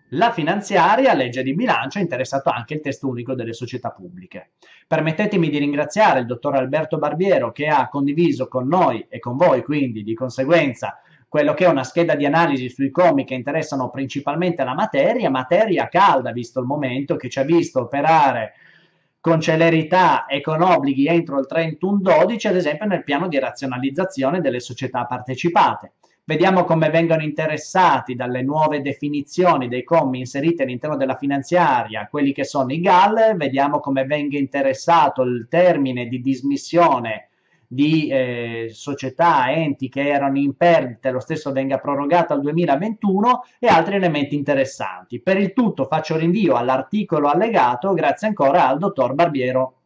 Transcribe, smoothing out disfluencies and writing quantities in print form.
La finanziaria, legge di bilancio, è interessato anche il testo unico delle società pubbliche. Permettetemi di ringraziare il dottor Alberto Barbiero che ha condiviso con noi e con voi, quindi di conseguenza, quello che è una scheda di analisi sui comi che interessano principalmente la materia calda, visto il momento, che ci ha visto operare con celerità e con obblighi entro il 31/12, ad esempio nel piano di razionalizzazione delle società partecipate. Vediamo come vengono interessati dalle nuove definizioni dei commi inseriti all'interno della finanziaria quelli che sono i GAL, vediamo come venga interessato il termine di dismissione di società, enti che erano in perdita, lo stesso venga prorogato al 2021 e altri elementi interessanti. Per il tutto faccio rinvio all'articolo allegato, grazie ancora al dottor Barbiero.